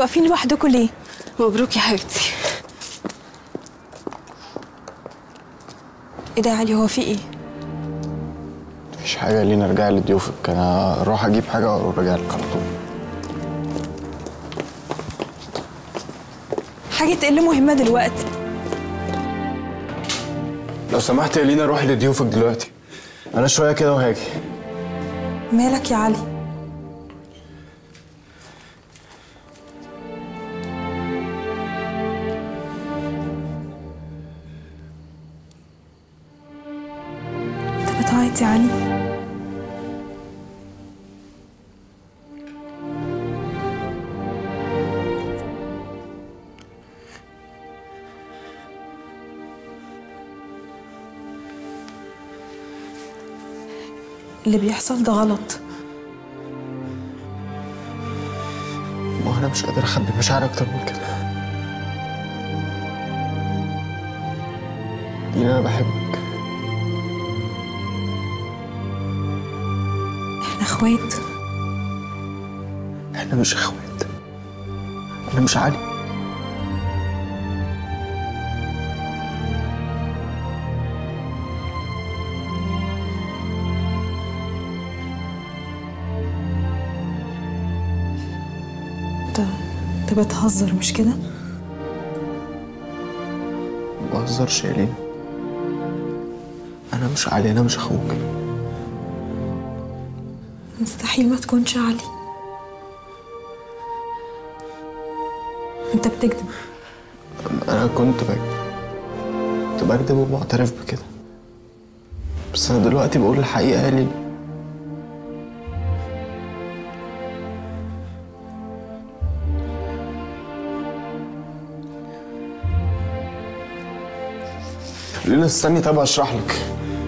واقفين لوحدكم ليه؟ مبروك يا حبيبتي. ايه ده يا علي، هو في ايه؟ مفيش حاجة لينا، ارجعي لضيوفك، انا اروح اجيب حاجة وارجع لك على طول. حاجة تقل مهمة دلوقتي. لو سمحت يا لينا روحي لضيوفك دلوقتي، انا شوية كده وهاجي. مالك يا علي؟ انت بتعيط يا علي؟ اللي بيحصل ده غلط. ما انا مش قادر اخبي مشاعري اكتر من كده. لينا انا بحبك. احنا اخوات. احنا مش اخوات. انا مش علي. انت بتهزر مش كده؟ ما بهزرش يا لينا. انا مش علي، انا مش اخوك. مستحيل ما تكونش علي. انت بتكذب. انا كنت بكذب ومعترف بكده، بس انا دلوقتي بقول الحقيقة يا لينا. لينا استني، طب اشرح لك.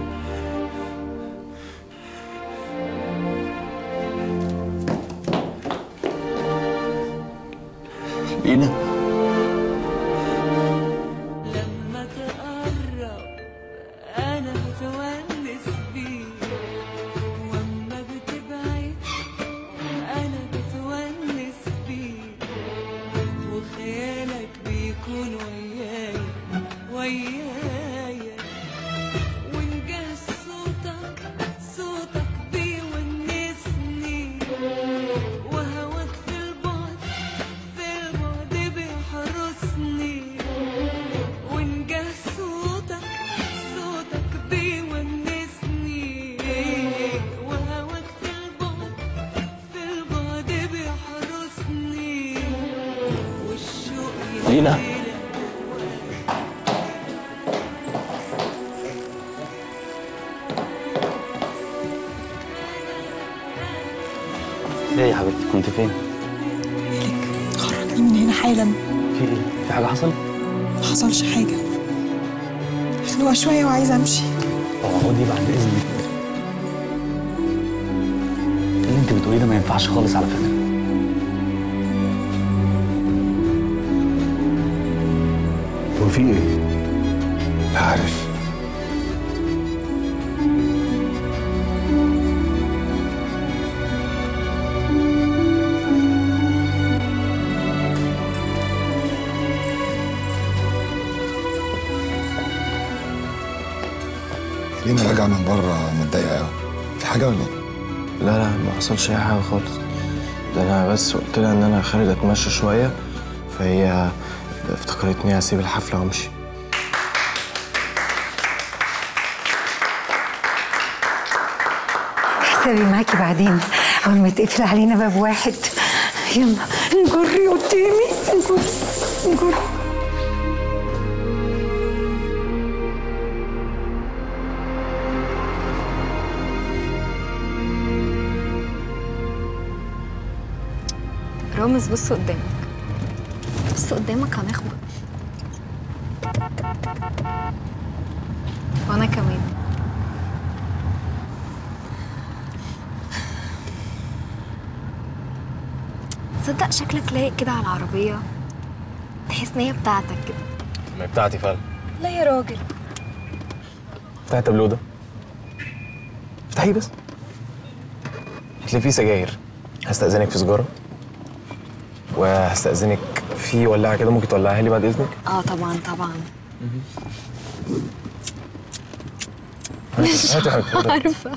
لينا لما تقرب انا بتونس بيك، واما بتبعد انا بتونس بيك، وخيالك بيكون ويايا ويايا، ونجاز صوتك بيونسني، وهواك في البعد بيحرسني، ونجاز صوتك بيونسني، وهواك في البعد بيحرسني، والشوق لينا ايه يا حبيبتي كنت فين؟ مالك؟ خرجني من هنا حالا. في ايه؟ في حاجة حصلت؟ ما حصلش حاجة، خلوها شوية وعايزة امشي. طب اقعدي بعد اذنك. اللي انت بتقوليه ده ما ينفعش خالص على فكرة. هو في ايه؟ لا عارف. لينا راجعة من بره متضايقة قوي، في حاجة ولا ايه؟ لا ما حصلش اي حاجة خالص، ده انا بس قلت لها ان انا خارج اتمشى شوية، فهي افتكرتني هسيب الحفلة وامشي. حسابي معاكي بعدين اول ما يتقفل علينا باب واحد. يلا نجري قدامي، نجري. رامز بص قدامك، بص قدامك، هنخبط. وانا كمان. تصدق شكلك لايق كده على العربية، تحس ان هي بتاعتك كده. ما هي بتاعتي فعلا. لا يا راجل. افتحي التابلو ده، افتحيه بس، هتلاقي فيه سجاير. هستأذنك في سجارة؟ وهستأذنك في ولاعة كده، ممكن تولعها لي بعد إذنك؟ طبعا طبعا. مش عارفة.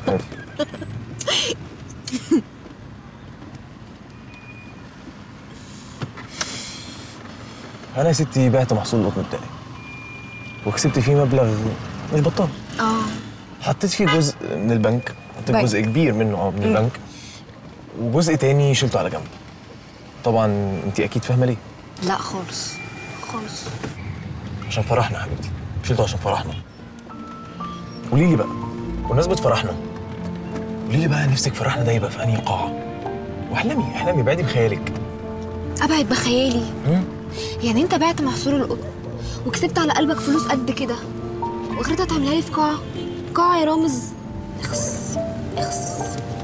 أنا يا ستي بعت محصول القطن بتاعي وكسبت فيه مبلغ مش بطال. حطيت فيه جزء من البنك، حطيت جزء كبير منه من البنك، وجزء تاني شلته على جنب. طبعا انت اكيد فاهمه ليه. لا خالص خالص. عشان فرحنا يا حبيبتي، شلته عشان فرحنا. قولي لي بقى بمناسبه فرحنا، قولي لي بقى نفسك فرحنا ده يبقى في انهي قاعه؟ واحلمي بعدي بخيالك. ابعد بخيالي؟ يعني انت بعت محصول القطن وكسبت على قلبك فلوس قد كده واخرتها تعملها لي في قاعه يا رامز؟ اخس اخس.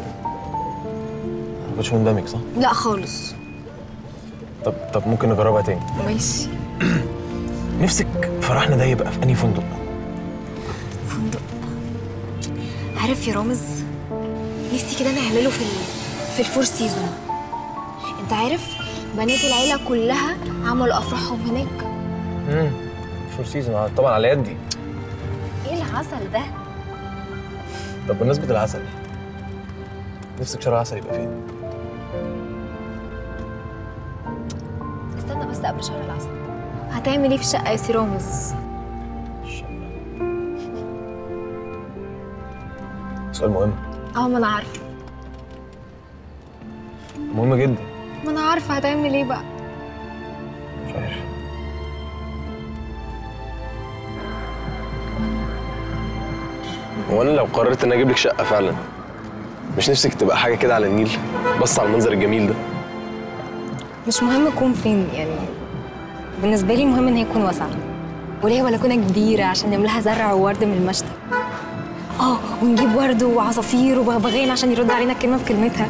ما كنتش مندمج صح؟ لا خالص. طب ممكن نجربها تاني؟ ماشي. نفسك فرحنا ده يبقى في انهي فندق؟ فندق؟ عارف يا رامز، نفسي كده نعمله في الفور سيزون. انت عارف بنات العيله كلها عملوا افراحهم هناك. فور سيزون طبعا على يدي. ايه العسل ده؟ طب بالنسبه للعسل، نفسك شهر العسل يبقى فين؟ استنى بس قبل شهر العسل، هتعمل ايه في الشقه يا سي رامز؟ سؤال مهم. ما انا عارفه. مهم جدا. ما انا عارفه هتعمل ايه بقى. مش عارف. هو انا لو قررت ان اجيب لك شقه فعلا، مش نفسك تبقى حاجه كده على النيل، بص على المنظر الجميل ده؟ مش مهم يكون فين، يعني بالنسبه لي المهم ان هي تكون واسعه وليها بلكونه كبيره عشان نملاها زرع وورد من المشتى. ونجيب ورد وعصافير وبغبغان عشان يرد علينا الكلمه بكلمتها.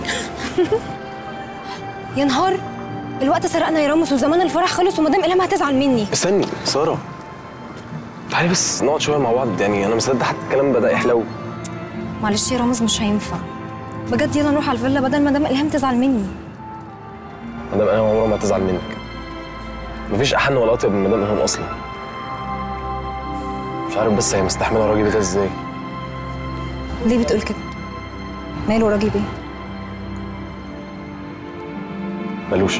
يا نهار، الوقت سرقنا يا رامز وزمان الفرح خلص ومدام إلهام هتزعل مني. استني ساره، تعالي بس نقعد شويه مع بعض، يعني انا مصدق حتى الكلام بدأ يحلو. معلش يا رامز مش هينفع بجد، يلا نروح على الفيلا بدل مدام إلهام تزعل مني. مدام إلهام عمرها ما هتزعل منك، مفيش احن ولا اطيب من مدام إلهام اصلا. مش عارف بس هي مستحمله الراجل ده ازاي. ليه بتقول كده؟ ماله راجل بيه؟ ملوش.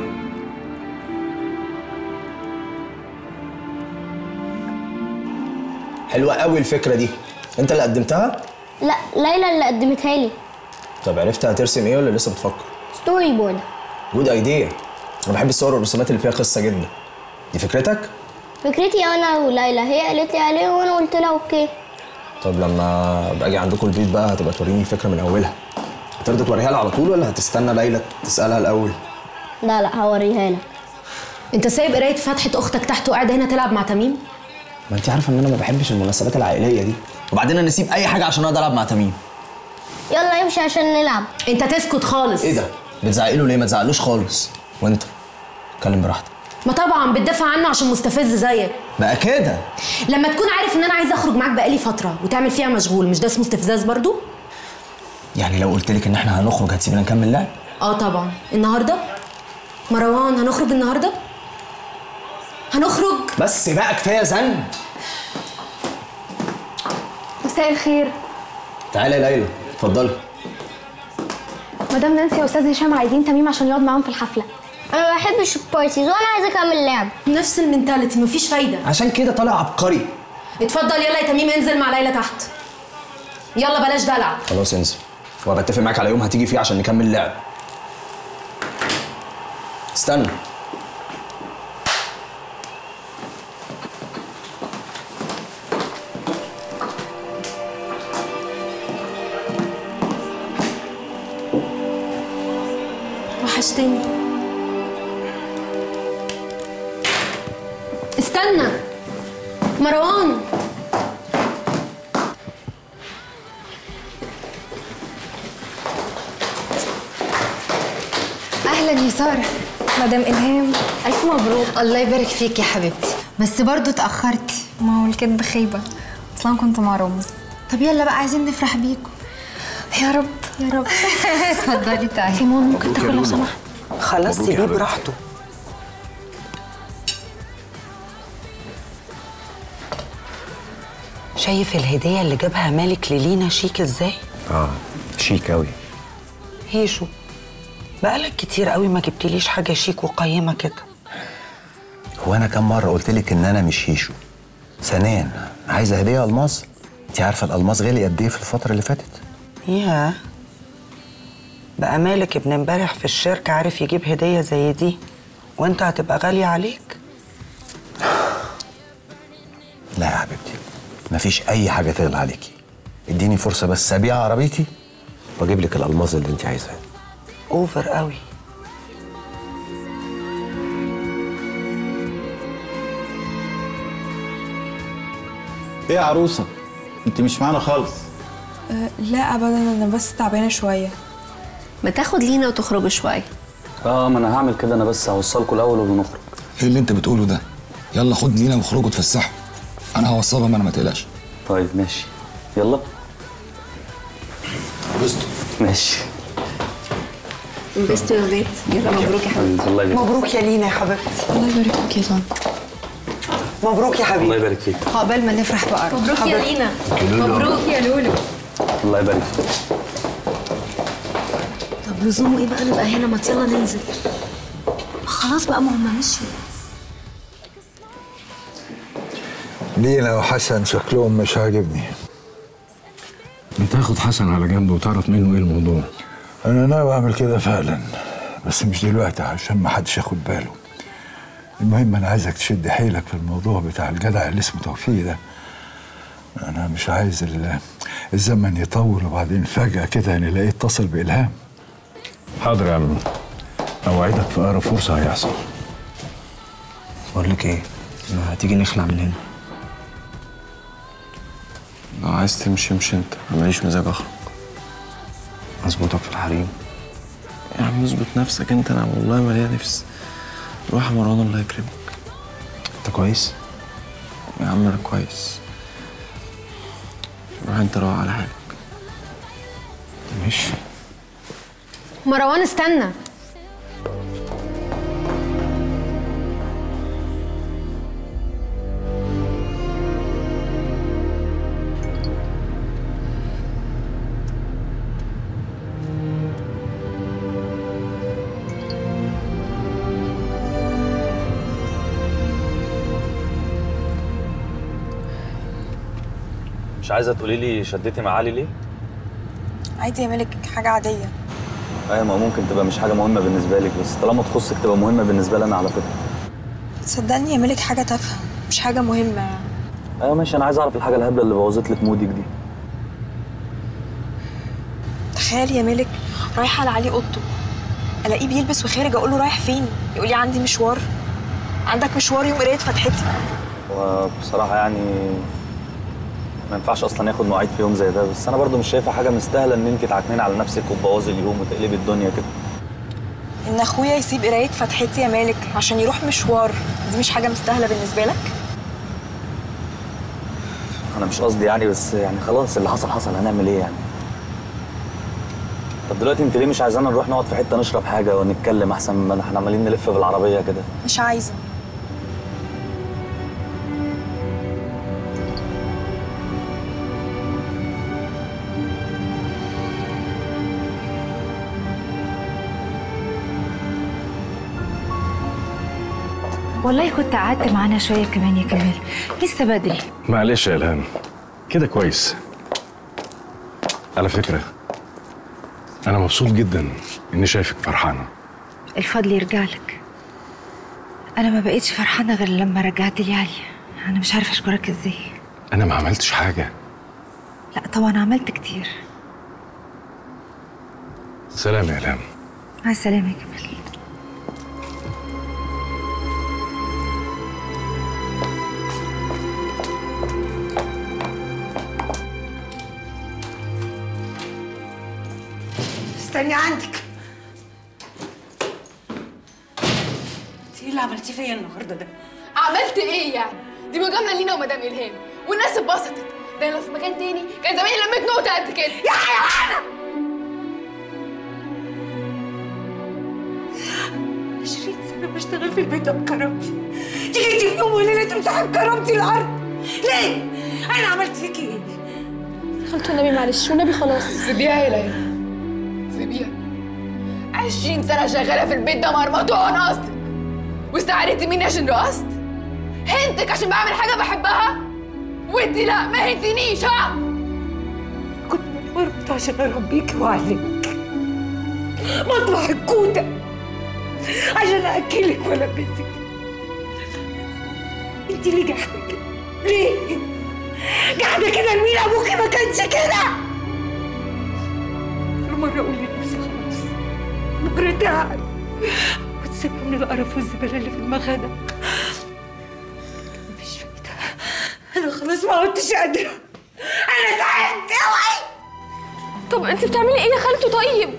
حلوة قوي الفكرة دي، انت اللي قدمتها؟ لا، ليلى اللي قدمتها لي. طب عرفت هترسم ايه ولا لسه بتفكر؟ ستوري بورد. جود ايديا، انا بحب الصور والرسومات اللي فيها قصة جدا. دي فكرتك؟ فكرتي انا وليلى، هي قالت لي عليه وانا قلت لها اوكي. طب لما باجي عندكم البيت بقى هتبقى توريني الفكرة من اولها. هترضى توريها لها على طول ولا هتستنى ليلى تسألها الاول؟ لا هوريها لك. انت سايب قرايه فتحه اختك تحت وقاعد هنا تلعب مع تميم؟ ما انت عارفه ان انا ما بحبش المناسبات العائليه دي، وبعدين انا اسيب اي حاجه عشان اقدر العب مع تميم. يلا امشي عشان نلعب. انت تسكت خالص. ايه ده؟ بتزعقي له ليه؟ ما تزعقلوش خالص. وانت اتكلم براحتك. ما طبعا بتدافع عنه عشان مستفز زيك. بقى كده لما تكون عارف ان انا عايزه اخرج معاك بقالي فتره وتعمل فيها مشغول، مش ده اسمه استفزاز برضو؟ يعني لو قلت لك ان احنا هنخرج هتسيبنا نكمل لعب؟ طبعا. النهارده مروان هنخرج النهارده؟ هنخرج بس بقى كفايه زن. مساء الخير. تعالي يا ليلى، اتفضلي. مدام نانسي واستاذ هشام عايزين تميم عشان يقعد معاهم في الحفله. انا ما بحبش البارتيز وانا عايزه اكمل لعب. نفس المنتاليتي، مفيش فايده. عشان كده طالع عبقري. اتفضل يلا يا تميم، انزل مع ليلى تحت. يلا بلاش دلع. خلاص انزل، وبتفق معاك على يوم هتيجي فيه عشان نكمل لعب. استنى. وحشتني. استنى مروان. اهلا يا ساره. مدام إلهام الف مبروك. الله يبارك فيك يا حبيبتي، بس برضو اتاخرتي. ما هو الكدب خيبه، اصلا كنت مع رامز. طب يلا بقى عايزين نفرح بيكم. يا رب يا رب. اتفضلي تعالي. سيمون ممكن تاكل لو سمحت؟ خلاص سيبيه براحته. شايف الهدية اللي جابها مالك للينا شيك ازاي؟ شيك قوي. هيشو، بقالك كتير قوي ما جبتليش حاجة شيك وقيمة كده. هو انا كم مرة قلت لك ان انا مش هيشو؟ ثانيا عايزة هدية ألماس؟ انت عارفة الألماس غالي قد ايه في الفترة اللي فاتت؟ ياه، بقى مالك ابن امبارح في الشركة عارف يجيب هدية زي دي وانت هتبقى غالية عليك؟ لا يا حبيبتي، مفيش أي حاجة تغلى عليكي. اديني فرصة بس أبيع عربيتي واجيب لك الألماس اللي انت عايزاه. اوفر قوي. ايه يا عروسه؟ انت مش معانا خالص. لا ابدا، انا بس تعبانه شويه. ما تاخد لينا وتخرجوا شويه. ما انا هعمل كده، انا بس هوصلكوا الاول ونخرج. ايه اللي انت بتقوله ده؟ يلا خد لينا واخرجوا اتفسحوا. انا هوصلهم، انا ما تقلقش. طيب ماشي، يلا. انبسطوا. ماشي. انبسطوا يا ولاد. يلا مبروك يا حبيبتي. الله يبارك. مبروك يا لينا يا حبيبتي. الله يبارك فيك يا طنط. مبروك يا حبيبي. الله يبارك فيك. عقبال ما نفرح بقى. مبروك يا لينا. مبروك يا لولو. الله يبارك فيك. طب لزومه ايه بقى نبقى هنا؟ ما يلا ننزل. خلاص بقى، ما هم مشيوا. لينا وحسن شكلهم مش عاجبني. بتاخد حسن على جنب وتعرف منه ايه الموضوع؟ انا ناوي اعمل كده فعلا، بس مش دلوقتي عشان ما حدش ياخد باله. المهم انا عايزك تشد حيلك في الموضوع بتاع الجدع اللي اسمه توفيق ده. انا مش عايز الزمن يطول وبعدين فجأة كده نلاقيه اتصل بإلهام. حاضر يا عم، اوعدك في اقرب فرصه هيحصل. بقول لك ايه، ما هتيجي نخلع من هنا؟ لو عايز تمشي امشي انت، انا ماليش مزاج اخرج. اظبطك في الحريم؟ يا عم اظبط نفسك انت، انا والله مالية نفس. روح يا مروان الله يكرمك. انت كويس؟ يا عم انا كويس. روح انت روح على حالك. ماشي. مروان استنى. مش عايزه تقولي لي شدتي مع علي ليه؟ عادي يا مالك، حاجه عاديه. ايوه، ما ممكن تبقى مش حاجه مهمه بالنسبه لك، بس طالما تخصك تبقى مهمه بالنسبه لي انا على فكره. صدقني يا مالك، حاجه تافهه مش حاجه مهمه يعني. ايوه ماشي، انا عايز اعرف الحاجه الهبله اللي بوظت لك مودك دي. تخيل يا مالك، رايحه لعلي اوضته الاقيه بيلبس وخارج، اقول له رايح فين؟ يقول لي عندي مشوار. عندك مشوار يوم قرايه فتحتي؟ وبصراحه يعني ما ينفعش اصلا ياخد مواعيد في يوم زي ده، بس انا برضو مش شايفه حاجه مستاهله ان انت تعكنين على نفسك وتبوظي اليوم وتقلبي الدنيا كده. ان اخويا يسيب قرايه فتحتي يا مالك عشان يروح مشوار، دي مش حاجه مستاهله بالنسبه لك؟ انا مش قصدي يعني، بس يعني خلاص اللي حصل حصل، هنعمل ايه يعني؟ طب دلوقتي انت ليه مش عايزانا نروح نقعد في حته نشرب حاجه ونتكلم احسن ما احنا عمالين نلف بالعربيه كده؟ مش عايزه. والله كنت قعدت معانا شويه كمان يا كمال، لسه بدري. معلش يا الهام، كده كويس. على فكره انا مبسوط جدا اني شايفك فرحانه. الفضل يرجع لك. انا ما بقيتش فرحانه غير لما رجعت لي علي. انا مش عارفه اشكرك ازاي. انا ما عملتش حاجه. لا طبعا عملت كتير. سلام يا الهام. مع السلامه يا كمال. استني عندك. انت ايه اللي عملتيه فيا النهارده ده؟ عملت ايه يعني؟ دي مجامله لينا ومدام الهام، والناس اتبسطت. ده لو في مكان تاني كان زماني لميت نقطه قد كده. يا حيوانه! عشرين سنه بشتغل في البيت بكرامتي، تيجي في يوم وليله تمسحي بكرامتي الارض ليه؟ انا عملت فيكي ايه؟ خالته النبي معلش والنبي خلاص سيبيها يا ليلى سيبيها 20 سنة شغالة في البيت ده مرمطونة قصدك واستعارتي مني عشان رقصت؟ هنتك عشان بعمل حاجة بحبها؟ وانتي لا ما هنتنيش ها؟ كنت مربوطة عشان اربيكي واعلمك مطبخ الكوتة عشان اكلك والبسك. انت ليه جحدة كده؟ ليه؟ جحدة كده لمين؟ ابوكي ما كانش كده. كل مرة اقول لنفسي خلاص بكرة تعب وتسيبها من القرف والزبالة اللي في دماغها ده. مفيش فايدة، انا خلاص ما عدتش قادرة، انا تعبت اوعي. طب انت بتعملي ايه يا خالته طيب؟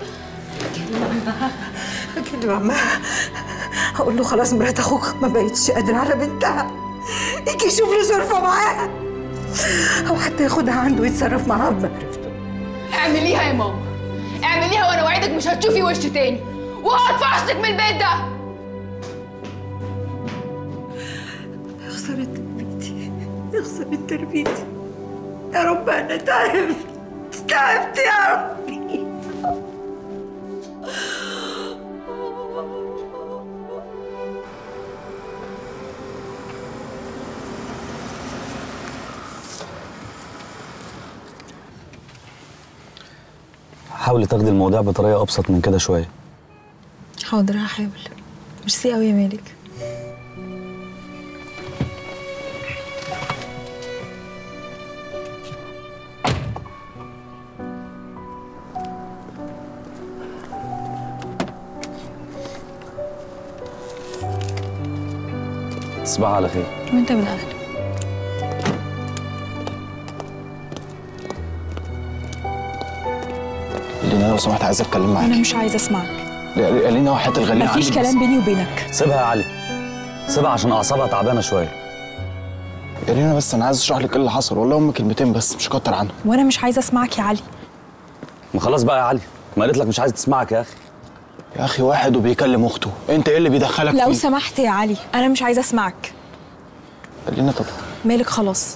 اكيد عمها هقول له خلاص مرات اخوك ما بقتش قادرة على بنتها، يجي يشوف له صرفة معاها او حتى ياخدها عنده ويتصرف معاها بمعرفته. اعمليها يا ماما اعمليها وانا وعدك مش هتشوفي وش تاني وهطفشتك من البيت ده. يا خسارة تربيتي يا خسارة تربيتي يا رب، انا تعبت يا ربي. حاولي تاخدي الموضوع بطريقه ابسط من كده شويه. حاضر هحاول. ميرسي قوي يا مالك. تصبحي على خير. وانت من اهلك. لينا لو سمحت عايز اتكلم معاك. انا مش عايزه اسمعك. لينا وحياة الغالية مفيش كلام بيني وبينك. سيبها يا علي سيبها عشان اعصابها تعبانه شويه. يا لينا بس انا عايز اشرح لك ايه اللي حصل، والله هم كلمتين بس مش هكتر عنها. وانا مش عايزه اسمعك يا علي. ما خلاص بقى يا علي، ما قالت لك مش عايز تسمعك يا اخي. يا اخي واحد وبيكلم اخته، انت ايه اللي بيدخلك لو فيه؟ سمحت يا علي انا مش عايزه اسمعك. لينا طب مالك خلاص.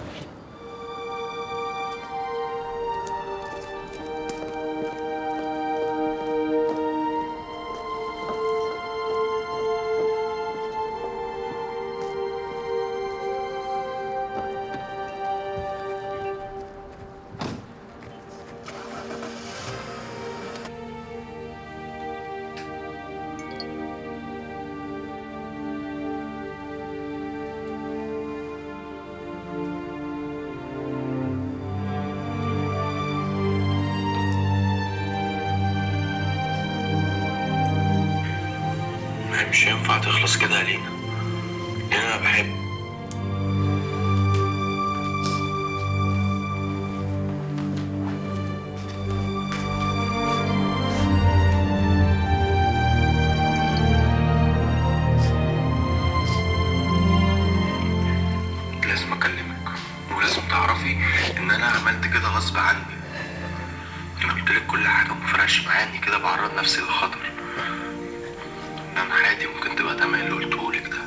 مش هينفع تخلص كده يا لينا، لأن أنا بحب. لازم أكلمك ولازم تعرفي إن أنا عملت كده غصب عني. أنا قلتلك كل حاجة ومفرقش معايا إني كده بعرض نفسي للخطر. أنا حياتي ممكن تبقى تمام اللي قلتهولك ده.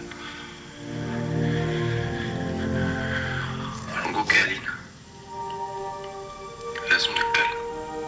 أرجوك يا لينا لازم نتكلم.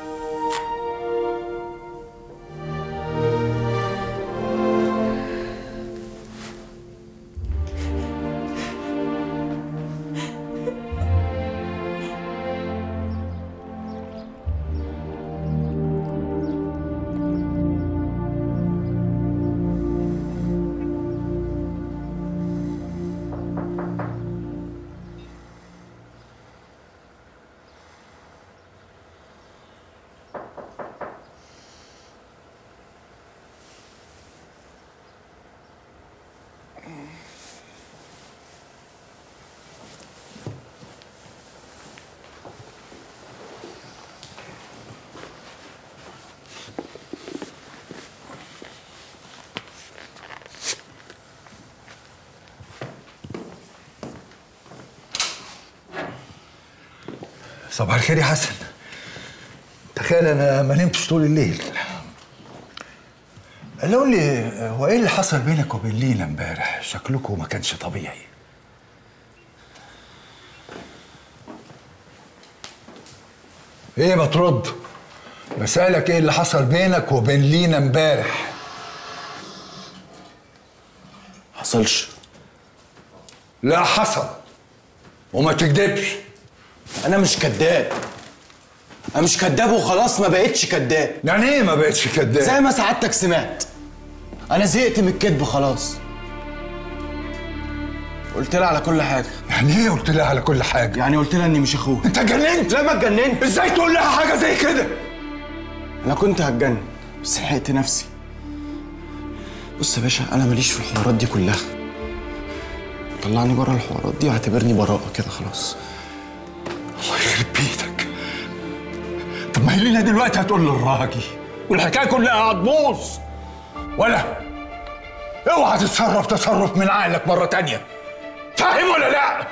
صباح الخير يا حسن. تخيل انا ما نمتش طول الليل. قالوا لي هو ايه اللي حصل بينك وبين لينا امبارح؟ شكلكم ما كانش طبيعي. ايه ما ترد؟ بسألك ايه اللي حصل بينك وبين لينا امبارح؟ حصلش. لا حصل، وما تكدبش. انا مش كداب. انا مش كداب وخلاص، ما بقتش كداب. يعني ايه ما بقتش كداب؟ زي ما سعادتك سمعت، انا زهقت من الكذب خلاص. قلت لها على كل حاجه. يعني ايه قلت لها على كل حاجه؟ يعني قلت لها اني مش اخوها. انت اتجننت؟ لا ما اتجننت. ازاي تقول لها حاجه زي كده؟ انا كنت هتجنن بس لحقت نفسي. بص يا باشا، انا ماليش في الحوارات دي كلها. طلعني بره الحوارات دي واعتبرني براءه كده خلاص. الله يخرب بيتك. طب ما هي لينا دلوقتي هتقول للراجل والحكايه كلها هتبوظ. ولا اوعى تتصرف تصرف من عقلك مره تانيه. فاهم ولا لا؟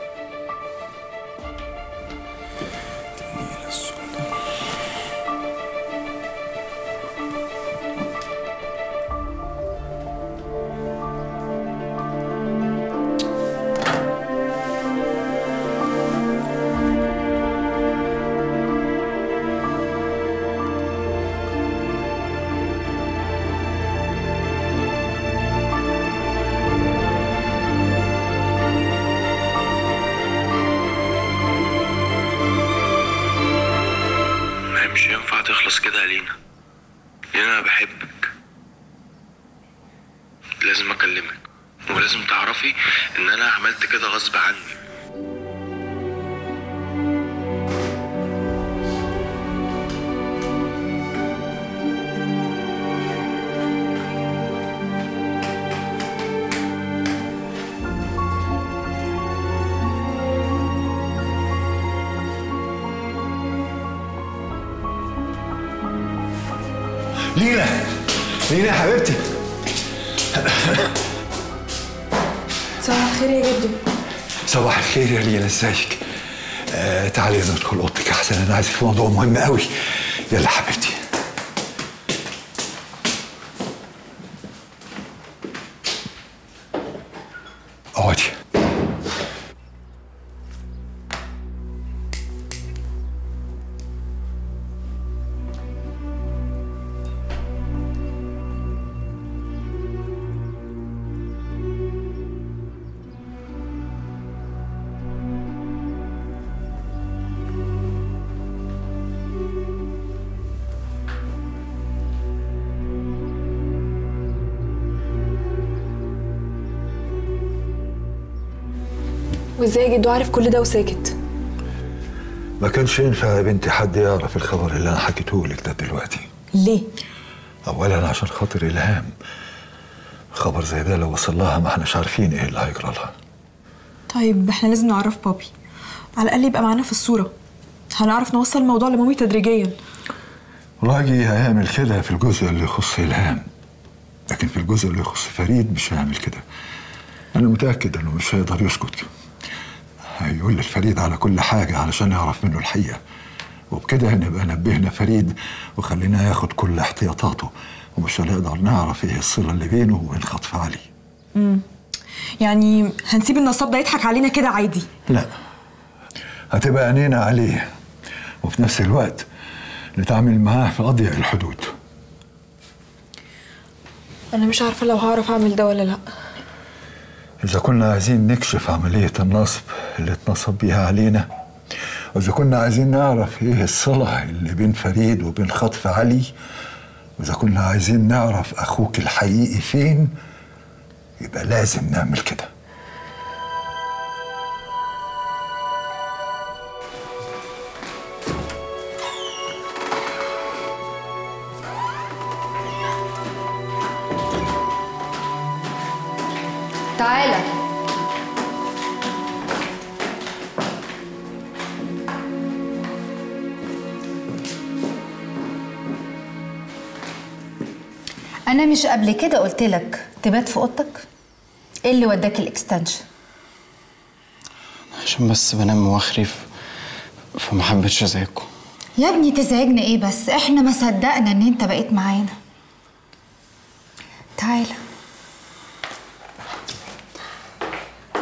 مش ينفع تخلص كده يا لينا. لينا انا بحبك، لازم اكلمك ولازم تعرفي ان انا عملت كده غصب عني. لينا لينا يا حبيبتي. صباح الخير يا جدو. صباح الخير يا لينا، ازيك؟ تعالي ندخل اوضتك احسن، انا عايزك في موضوع مهم قوي. يلا حبيبتي. اقعدي. وازاي يا جدو عارف كل ده وساكت؟ ما كانش ينفع يا بنتي حد يعرف الخبر اللي انا حكيته لك ده دلوقتي. ليه؟ اولا عشان خاطر الهام. خبر زي ده لو وصل لها ما احناش عارفين ايه اللي هيجرى لها. طيب احنا لازم نعرف بابي، على الاقل يبقى معانا في الصوره، هنعرف نوصل الموضوع لمامي تدريجيا. راجي هيعمل كده في الجزء اللي يخص الهام، لكن في الجزء اللي يخص فريد مش هيعمل كده. انا متاكد انه مش هيقدر يسكت، هيقول لفريد على كل حاجه علشان يعرف منه الحقيقه، وبكده هنبقى نبهنا فريد وخليناه ياخد كل احتياطاته، ومش هنقدر نعرف ايه الصله اللي بينه وبين خطف علي. يعني هنسيب النصاب ده يضحك علينا كده عادي؟ لا، هتبقى عينينا عليه، وفي نفس الوقت نتعامل معاه في أضيق الحدود. انا مش عارفه لو هعرف اعمل ده ولا لا. إذا كنا عايزين نكشف عملية النصب اللي اتنصب بيها علينا، وإذا كنا عايزين نعرف إيه الصلة اللي بين فريد وبين خطف علي، وإذا كنا عايزين نعرف أخوك الحقيقي فين، يبقى لازم نعمل كده. تعالى. انا مش قبل كده قلت لك تبات في اوضتك؟ ايه اللي وداك الاكستنشن؟ عشان بس بنام واخري فما حبيتش ازعجكم. يا ابني تزعجنا ايه بس؟ احنا ما صدقنا ان انت بقيت معانا. تعالى.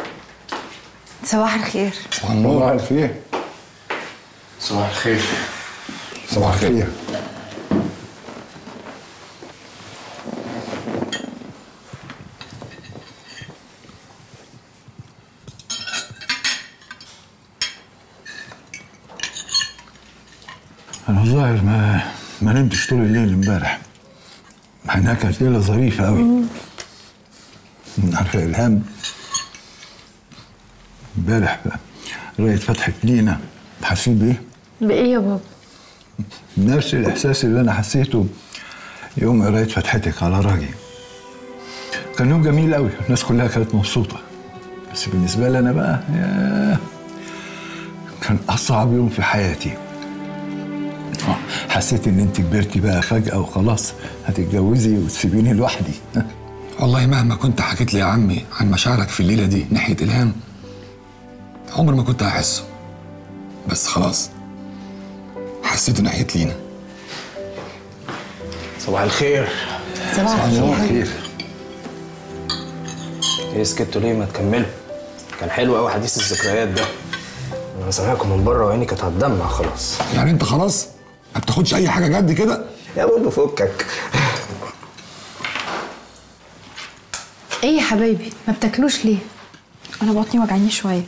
صباح الخير. صباح الخير. صباح الخير. صباح الخير. أنا الظاهر ما نمتش طول الليل امبارح، مع إنها كانت ليلة ظريفة أوي. عارفة يا إلهام، امبارح قراية فتحة لينا حسيت بإيه؟ بإيه يا بابا؟ نفس الإحساس اللي أنا حسيته يوم قراية فتحتك على راجي. كان يوم جميل أوي، الناس كلها كانت مبسوطة، بس بالنسبة لي أنا بقى كان أصعب يوم في حياتي. حسيت ان انت كبرتي بقى فجأة وخلاص هتتجوزي وتسيبيني لوحدي. والله مهما كنت حكيت لي يا عمي عن مشاعرك في الليلة دي ناحية إلهام عمر ما كنت هحسه، بس خلاص حسيته ناحية لينا. صباح الخير. صباح الخير. ايه سكتوا ليه؟ ما تكملوا. كان حلو قوي حديث الذكريات ده. انا سامعكم من بره وعيني كانت هتدمع خلاص. يعني انت خلاص ما بتاخدش اي حاجه جد كده؟ يا بابا فكك. ايه يا حبايبي ما بتاكلوش ليه؟ انا بطني وجعاني شويه.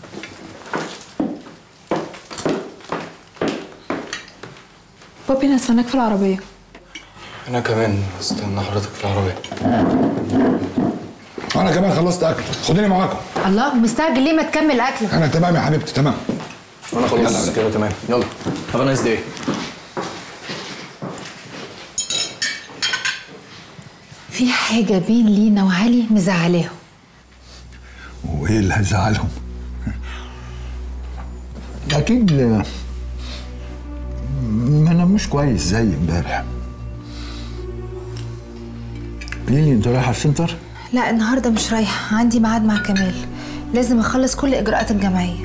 بابي انا استناك في العربيه. انا كمان استنى حضرتك في العربيه. انا كمان خلصت اكل، خدوني معاكم. الله مستعجل ليه؟ ما تكمل اكلك. انا تمام يا حبيبتي تمام. انا خلاص كده تمام. يلا هاف نايس داي. في حاجه بين لينا وعلي مزعلاهم. وايه اللي هيزعلهم؟ اكيد ما ناموش كويس زي امبارح. ليلي انت رايحه السنتر؟ لا النهارده مش رايحه، عندي ميعاد مع كمال، لازم اخلص كل اجراءات الجمعيه.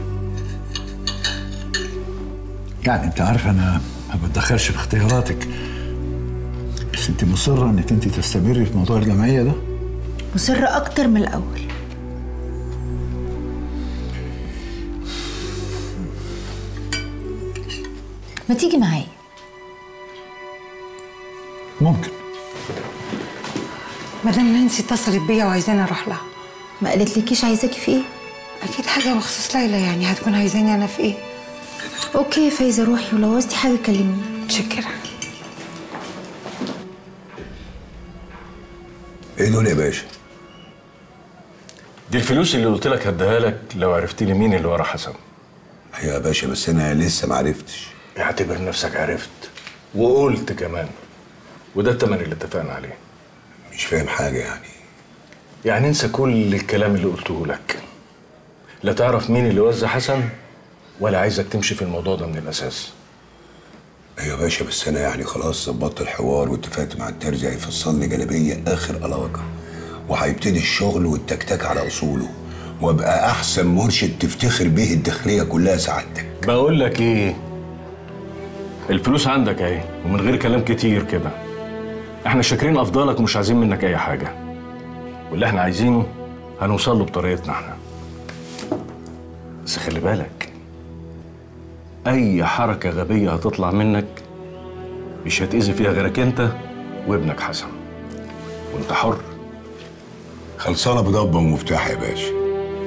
يعني انت عارفه انا ما بتدخلش في اختياراتك، بس انت مصره انك انت تستمري في موضوع الجمعيه ده؟ مصره اكتر من الاول. ما تيجي معايا؟ ممكن. مدام نانسي اتصلت بيا وعايزاني اروح لها. ما قالتلكيش عايزاكي في ايه؟ اكيد حاجه بخصوص ليلى، يعني هتكون عايزاني انا في ايه؟ اوكي يا فايزه روحي، ولو عوزتي حاجه كلميني. متشكره. ايه دول يا باشا؟ دي الفلوس اللي قلت لك هديها لك لو عرفت لي مين اللي ورا حسن. ايوه يا باشا، بس انا لسه ما عرفتش. اعتبر نفسك عرفت وقلت كمان، وده الثمن اللي اتفقنا عليه. مش فاهم حاجه يعني. يعني انسى كل الكلام اللي قلته لك. لا تعرف مين اللي وزع حسن ولا عايزك تمشي في الموضوع ده من الاساس. ايوه يا باشا، بس انا يعني خلاص ظبطت الحوار واتفقت مع الترزي هيفصل لي جلابيه اخر علاقه، وهيبتدي الشغل والتكتك على اصوله، وابقى احسن مرشد تفتخر به الداخليه كلها سعادتك. بقول لك ايه، الفلوس عندك اهي ومن غير كلام كتير كده. احنا شاكرين افضالك ومش عايزين منك اي حاجه، واللي احنا عايزينه هنوصل له بطريقتنا احنا. بس خلي بالك، اي حركه غبيه هتطلع منك مش هتأذي فيها غيرك انت وابنك حسن، وانت حر. خلصانه بضبه ومفتاح يا باشا.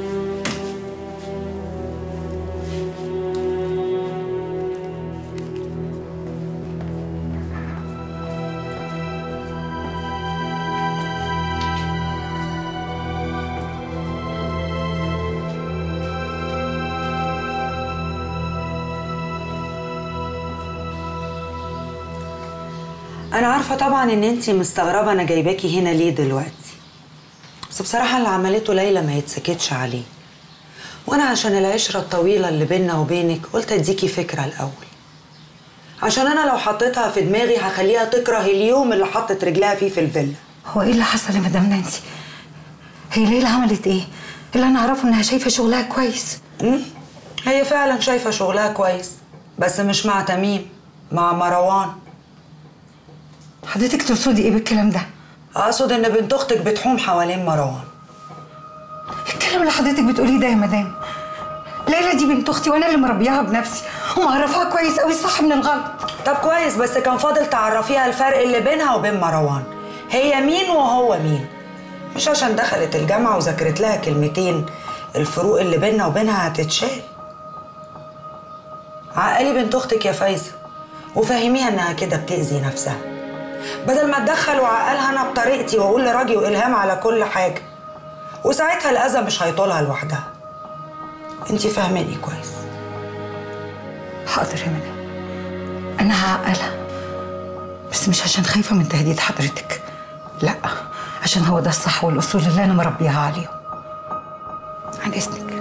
أنا عارفة طبعا إن أنتي مستغربة أنا جايباكي هنا ليه دلوقتي، بس بصراحة اللي عملته ليلى ما يتسكتش عليه، وأنا عشان العشرة الطويلة اللي بيننا وبينك قلت أديكي فكرة الأول، عشان أنا لو حطيتها في دماغي هخليها تكره اليوم اللي حطت رجلها فيه في الفيلا. هو إيه اللي حصل يا مدام نانسي؟ هي ليلى عملت إيه؟ اللي أنا أعرفه إنها شايفة شغلها كويس. هي فعلا شايفة شغلها كويس، بس مش مع تميم، مع مروان. حضرتك تقصدي ايه بالكلام ده؟ اقصد ان بنت اختك بتحوم حوالين مروان. الكلام اللي حضرتك بتقوليه ده يا مدام، ليلى دي بنت اختي وانا اللي مربياها بنفسي ومعرفاها كويس قوي الصح من الغلط. طب كويس، بس كان فاضل تعرفيها الفرق اللي بينها وبين مروان. هي مين وهو مين؟ مش عشان دخلت الجامعة وذاكرت لها كلمتين الفروق اللي بيننا وبينها هتتشال. عقلي بنت اختك يا فايزة وفهميها انها كده بتأذي نفسها، بدل ما اتدخل وعقلها انا بطريقتي واقول لراجي والهام على كل حاجة، وساعتها الأذى مش هيطولها لوحدها. انتي فاهماني كويس. حاضر يا منى، انا هعقلها، بس مش عشان خايفه من تهديد حضرتك، لا، عشان هو ده الصح والاصول اللي انا مربيها عليهم. عن اذنك.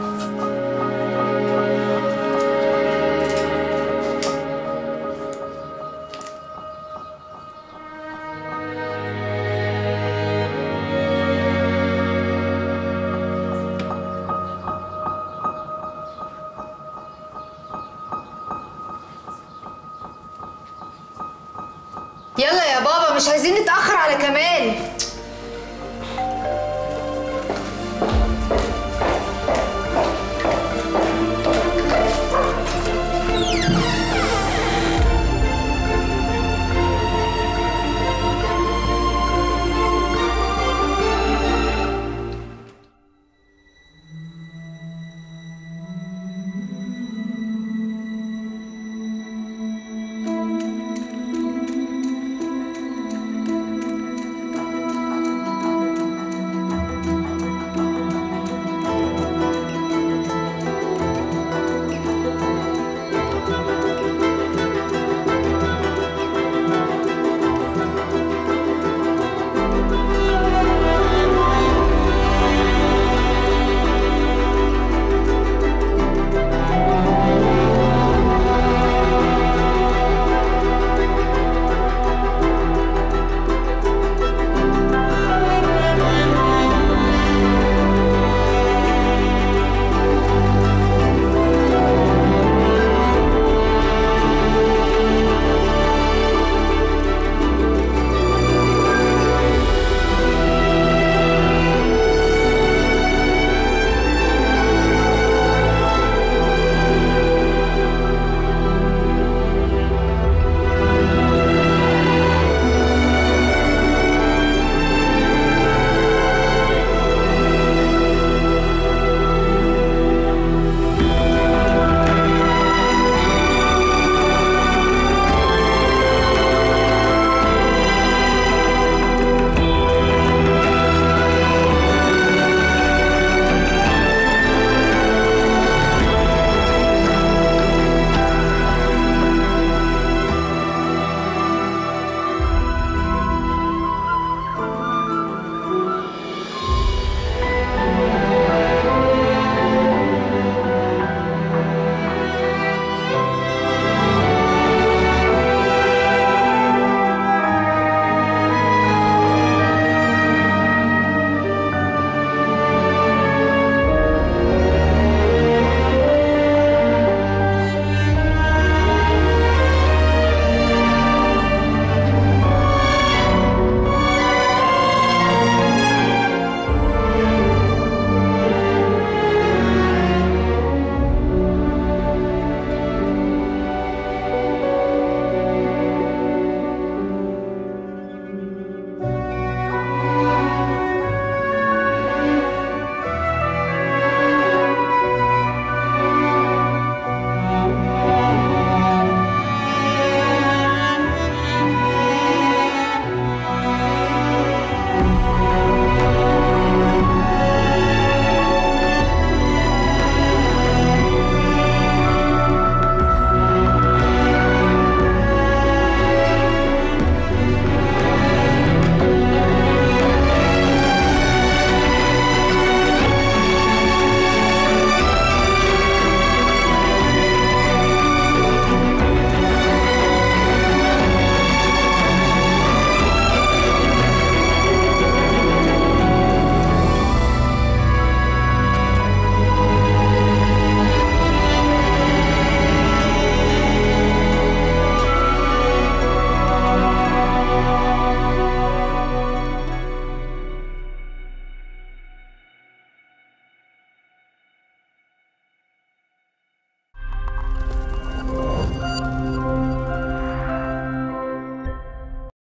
يلا يا بابا، مش عايزين نتأخر على كمال.